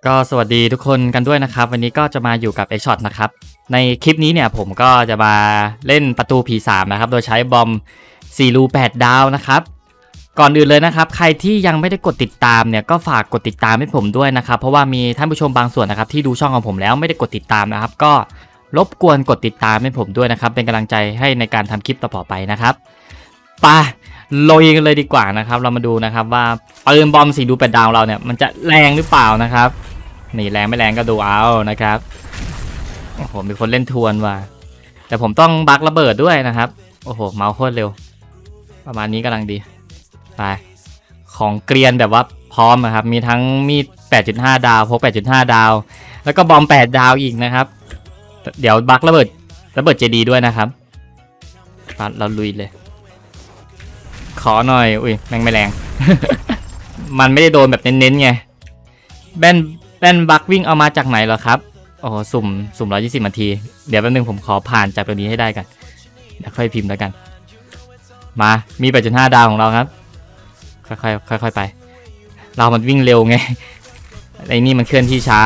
ก็สวัสดีทุกคนกันด้วยนะครับวันนี้ก็จะมาอยู่กับไอช็อตนะครับในคลิปนี้เนี่ยผมก็จะมาเล่นประตูผี3นะครับโดยใช้บอม4รู8ดาวนะครับก่อนอื่นเลยนะครับใครที่ยังไม่ได้กดติดตามเนี่ยก็ฝากกดติดตามให้ผมด้วยนะครับเพราะว่ามีท่านผู้ชมบางส่วนนะครับที่ดูช่องของผมแล้วไม่ได้กดติดตามนะครับก็รบกวนกดติดตามให้ผมด้วยนะครับเป็นกำลังใจให้ในการทำคลิปต่อไปนะครับไปลุยกันเลยดีกว่านะครับเรามาดูนะครับว่าปืนบอม4รู8ดาวเราเนี่ยมันจะแรงหรือเปล่านะครับนี่แรงไม่แรงก็ดูเอานะครับโอ้โหมีคนเล่นทวนว่ะแต่ผมต้องบักระเบิดด้วยนะครับโอ้โหเมาส์โคตรเร็วประมาณนี้กำลังดีไปของเกรียนแบบว่าพร้อมนะครับมีทั้งมีด 8.5 ดาวพก 8.5 ดาวแล้วก็บอม8ดาวอีกนะครับเดี๋ยวบักระเบิดเจดีด้วยนะครับเราลุยเลยขอหน่อยอุ้ยแม่งไม่แรง มันไม่ได้โดนแบบเน้นๆไงแบนบักวิ่งเอามาจากไหนเหรอครับโอ้โหสุ่ม120นาทีเดี๋ยวแป๊บนึงผมขอผ่านจากตัวนี้ให้ได้กันเดี๋ยวค่อยพิมพ์แล้วกันมามี 8.5 ดาวของเราครับค่อยไปเรามันวิ่งเร็วไงไอ้นี่มันเคลื่อนที่ช้า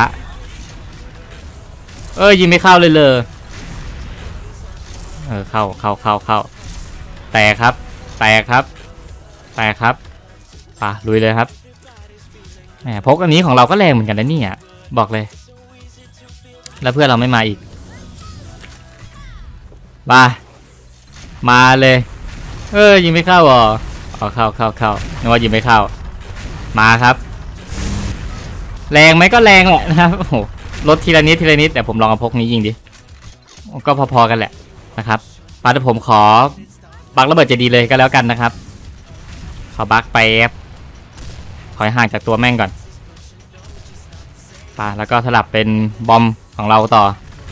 ยิงไม่เข้าเลยเข้าแตกครับป่ะลุยเลยครับแหมพกอันนี้ของเราก็แรงเหมือนกันนะเนี่ยบอกเลยแล้วเพื่อนเราไม่มาอีกมาเลยยิงไม่เข้าหรอเข้านึกว่ายิงไม่เข้ามาครับแรงไหมก็แรงแหละนะครับโอ้โหลดทีละนิดแต่ผมลองเอาพกนี้ยิงดิก็พอๆกันแหละนะครับป่ะแต่ผมขอบักระเบิดจะดีเลยก็แล้วกันนะครับขอบักไปถอยห่างจากตัวแม่งก่อนแล้วก็สลับเป็นบอมของเราต่อ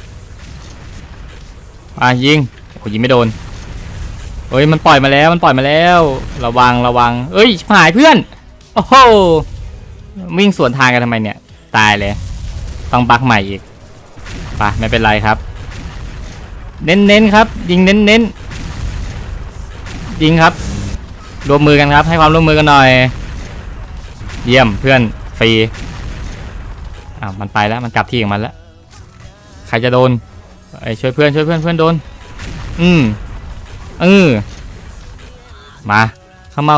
ยิงโอ้ยิงไม่โดนมันปล่อยมาแล้วระวังหายเพื่อนโอ้โหวิ่งสวนทางกันทำไมเนี่ยตายเลยต้องบักใหม่อีกไม่เป็นไรครับเน้นครับยิงเน้นยิงครับรวมมือกันครับให้ความร่วมมือกันหน่อยเยี่ยมเพื่อนฟรีมันไปแล้วมันกลับที่ของมันแล้วใครจะโดนช่วยเพื่อนโดนมาเข้าเมา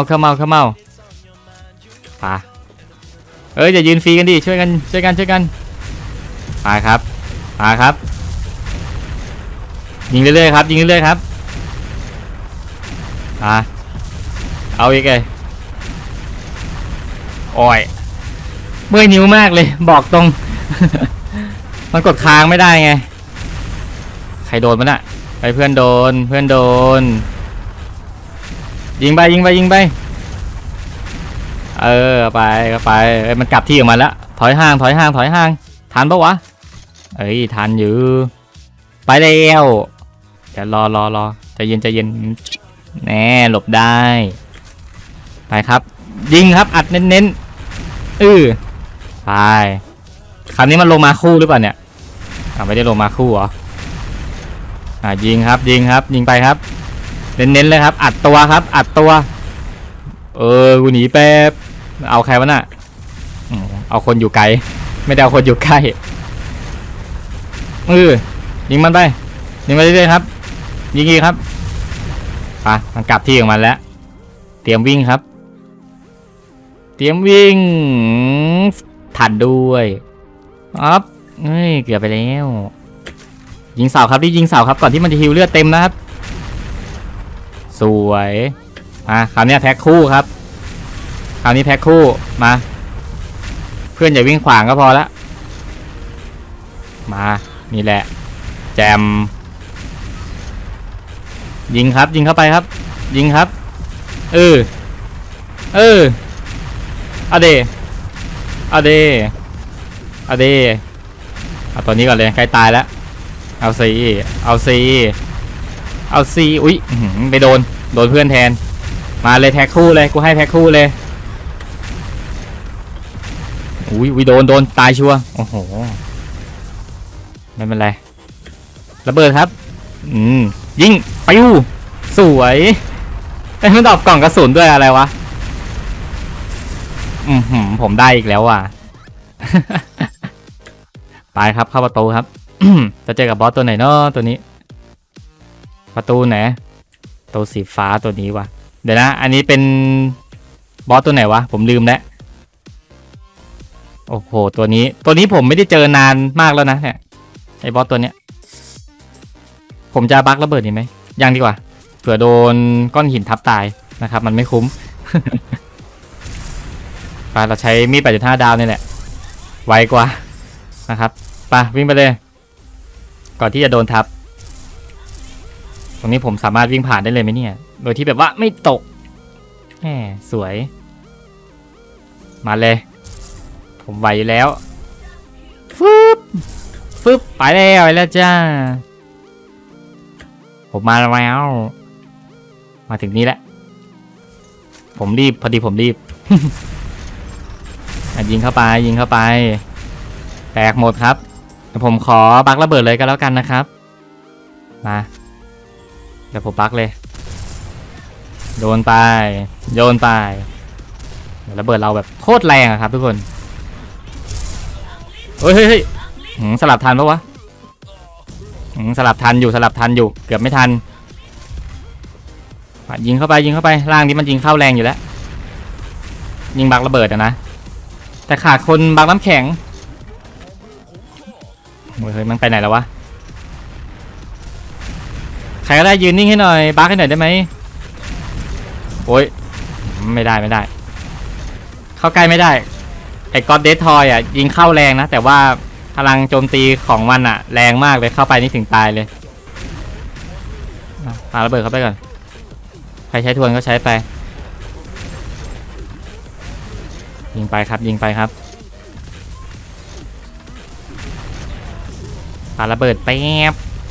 จะยืนฟรีกันดิช่วยกันมาครับยิงเรื่อยๆครับเอาอีกเลยโอ้ยเมื่อยนิ้วมากเลยบอกตรง มันกดค้างไม่ได้ไงใครโดนมันอะเพื่อนโดนยิงไปไปมันกลับที่ออกมาแล้วถอยห่างทันปะวะทันอยู่ไปแล้วเดี๋ยวรอใจเย็นแน่หลบได้ไปครับยิงครับอัดเน้นไปคราวนี้มันลงมาคู่หรือเปล่าเนี่ยไม่ได้ลงมาคู่เหรอยิงยิงไปครับเน้นเลยครับอัดตัวกูหนีแป๊บเอาใครวะน่ะเอาคนอยู่ไกลไม่ได้เอาคนอยู่ใกล้ยิงมันไปเรื่อยๆครับยิงอีกครับมันกลับที่ของมันแล้วเตรียมวิ่งครับทันด้วยเกือบไปแล้วยิงเสาครับก่อนที่มันจะฮิวเลือดเต็มนะครับสวยคราวนี้แพ็คคู่ครับมาเพื่อนอย่าวิ่งขวางก็พอละมานี่แหละแจมยิงเข้าไปครับยิงครับเอาเดเอาตัวนี้ก่อนเลยใกล้ตายแล้วเอาซีอุ้ยไปโดนเพื่อนแทนมาเลยแพ็คคู่เลยกูให้แพ็คคู่เลยอุ้ยโดนตายชัวร์โอ้โหไม่เป็นไรระเบิดครับยิงปิ้วสวยมันตอบกล่องกระสุนด้วยอะไรวะผมได้อีกแล้วว่ะไปครับเข้าประตูครับ จะเจอกับบอสตัวไหนเนาะตัวนี้ ประตูไหนตัวสีฟ้าตัวนี้วะเดี๋ยวนะอันนี้เป็นบอสตัวไหนวะผมลืมแล้วโอ้โหตัวนี้ผมไม่ได้เจอนานมากแล้วนะเนี่ยไอ้บอสตัวเนี้ยผมจะบักระเบิดดีไหมยังดีกว่าเผื่อโดนก้อนหินทับตายนะครับมันไม่คุ้ม ไปเราใช้มีด8.5 ดาวนี่แหละไวกว่านะครับไปวิ่งไปเลยก่อนที่จะโดนทับตรงนี้ผมสามารถวิ่งผ่านได้เลยไหมเนี่ยโดยที่แบบว่าไม่ตกแหมสวยมาเลยผมไหวอยู่แล้วฟึบไปแล้วจ้าผมมาแล้วมาถึงนี้แล้วผมรีบพอดีผมรีบ ยิงเข้าไปแตกหมดครับผมขอบักระเบิดเลยก็แล้วกันนะครับมาเดี๋ยวผมบักเลยโยนไประเบิดเราแบบโคตรแรงอะครับทุกคนเฮ้ยสลับทันปะวะสลับทันอยู่เกือบไม่ทันยิงเข้าไปล่างนี้มันยิงเข้าแรงอยู่แล้วยิงบักระเบิดนะแต่ขาดคนบักน้ำแข็งเฮ้ยมันไปไหนแล้ววะใครก็ได้ยืนนิ่งให้หน่อยบักให้หน่อยได้ไหมโอ้ยไม่ได้เข้าใกล้ไม่ได้ไอ้ก็อดเดททอยอ่ะยิงเข้าแรงนะแต่ว่าพลังโจมตีของมันอ่ะแรงมากเลยเข้าไปนี่ถึงตายเลยปาระเบิดเข้าไปก่อนใครใช้ทวนก็ใช้ไปยิงไปครับปาระเบิดแป๊บ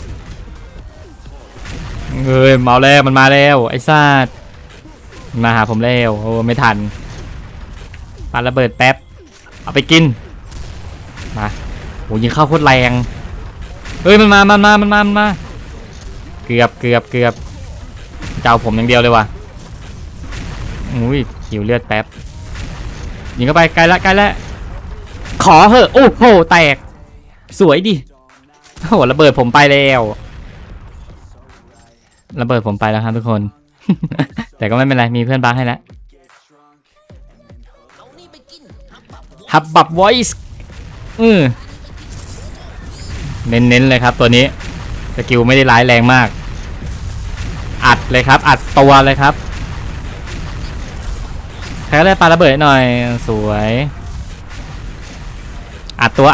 เฮ้ยเมาแล้วมันมาแล้วไอ้ซาดมาหาผมแล้วโอ้ไม่ทันปาระเบิดแป๊บเอาไปกินมาโหยิงเข้าโคตรแรงเฮ้ยมันมาเกือบเจ้าผมอย่างเดียวเลยว่ะอุ้ยหิวเลือดแป๊บยิงเข้าไปไกลละขอเหอะโอ้โหแตกสวยดิโอ้โหระเบิดผมไปแล้วครับทุกคน แต่ก็ไม่เป็นไรมีเพื่อนบักให้แล้วฮับบับ voice เน้นเลยครับตัวนี้สกิลไม่ได้ร้ายแรงมากอัดเลยครับอัดตัวเลยครับใครก็ได้ปาระเบิดหน่อยสวยอัดตัว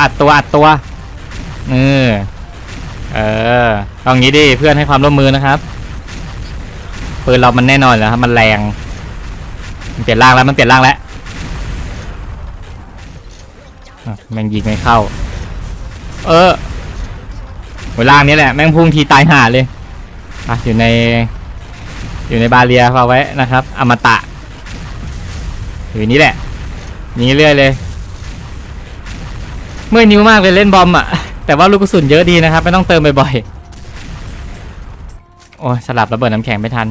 ต้องงี้ดิเพื่อนให้ความร่วมมือนะครับปืนเรามันแน่นอนแล้วครับมันแรงมันเปลี่ยนร่างแล้วแม่งยิงไม่เข้าเวลานี้แหละแม่งพุ่งทีตายห่าเลยอยู่ในบาเรียเอาไว้นะครับอมตะอยู่นี้แหละยิงเรื่อยเลยเมื่อยนิ้วมากเลยเล่นบอมอ่ะแต่ว่าลูกกระสุนเยอะดีนะครับไม่ต้องเติมบ่อยๆโอ้ยสลับระเบิดน้ำแข็งไม่ทัน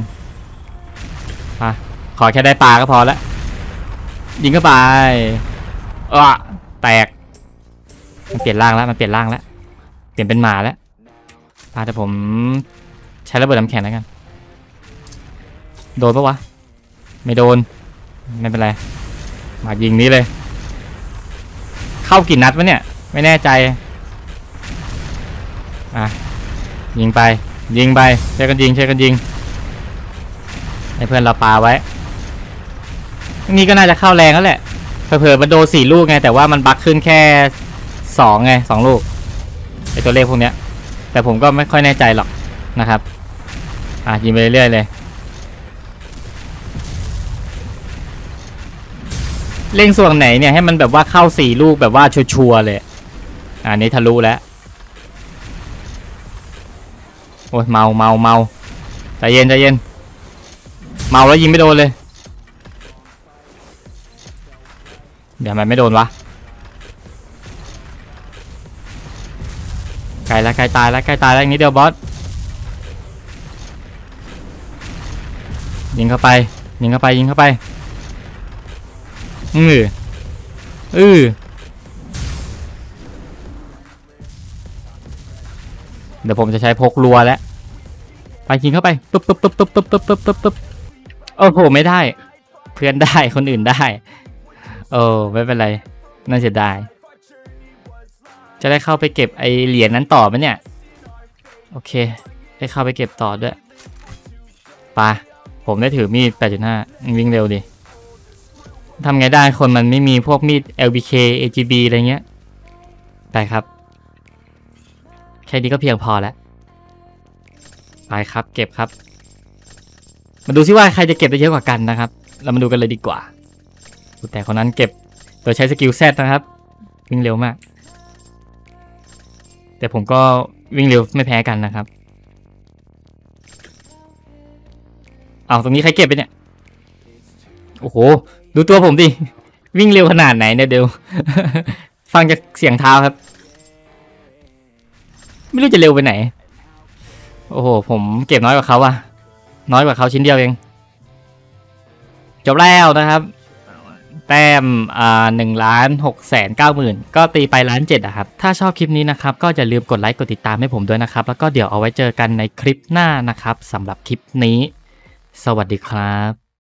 ขอแค่ได้ปลาก็พอแล้วยิงเข้าไปแตกมันเปลี่ยนร่างแล้วเปลี่ยนเป็นหมาแล้วแต่ผมใช้ระเบิดน้ำแข็งแล้วกันโดนปะวะไม่โดนไม่เป็นไรมายิงนี้เลยเข้ากี่นัดวะเนี่ยไม่แน่ใจยิงไปช่วยกันยิงให้เพื่อนเราปาไว้นี่ก็น่าจะเข้าแรงแล้วแหละเผลอๆมันโดน4 ลูกไงแต่ว่ามันบักขึ้นแค่2ไง2 ลูกไอตัวเลขพวกเนี้ยแต่ผมก็ไม่ค่อยแน่ใจหรอกนะครับยิงไปเรื่อยๆเลยเล็งส่วนไหนเนี่ยให้มันแบบว่าเข้า4 ลูกแบบว่าชัวร์เลยอันนี้ทะลุแล้วโอ้ยเมาใจเย็นเมาแล้วยิงไม่โดนเลยเดี๋ยวมันไม่โดนวะใกล้ตายแล้วอีกนิดเดียวบอสยิงเข้าไปเดี๋ยวผมจะใช้พกรัวแล้วไปยิงเข้าไปปึ๊บปึ๊บปึ๊บปึ๊บปึ๊บปึ๊บปึ๊บปึ๊บปึ๊บโอ้โหไม่ได้เพื่อนได้คนอื่นได้โอ้ไม่เป็นไรน่าเสียดายจะได้เข้าไปเก็บไอเหรียญนั้นต่อไหมเนี่ยโอเคได้เข้าไปเก็บต่อด้วยไปผมได้ถือมีด 8.5 วิ่งเร็วดิทำไงได้คนมันไม่มีพวกมีด LBK AGB อะไรเงี้ยไปครับแค่นี้ก็เพียงพอแล้วไปครับเก็บครับมาดูซิว่าใครจะเก็บได้เยอะกว่ากันนะครับเรามาดูกันเลยดีกว่าแต่คนนั้นเก็บโดยใช้สกิลแซดนะครับวิ่งเร็วมากแต่ผมก็วิ่งเร็วไม่แพ้กันนะครับเอาตรงนี้ใครเก็บไปเนี่ยโอ้โหดูตัวผมดิวิ่งเร็วขนาดไหนเนี่ยเดี๋ยว ฟังจากเสียงเท้าครับไม่รู้จะเร็วไปไหนโอ้โหผมเก็บน้อยกว่าเขาอะน้อยกว่าเขาชิ้นเดียวเองจบแล้วนะครับแต้ม1,690,000ก็ตีไป1,700,000อะครับถ้าชอบคลิปนี้นะครับก็อย่าลืมกดไลค์กดติดตามให้ผมด้วยนะครับแล้วก็เดี๋ยวเอาไว้เจอกันในคลิปหน้านะครับสำหรับคลิปนี้สวัสดีครับ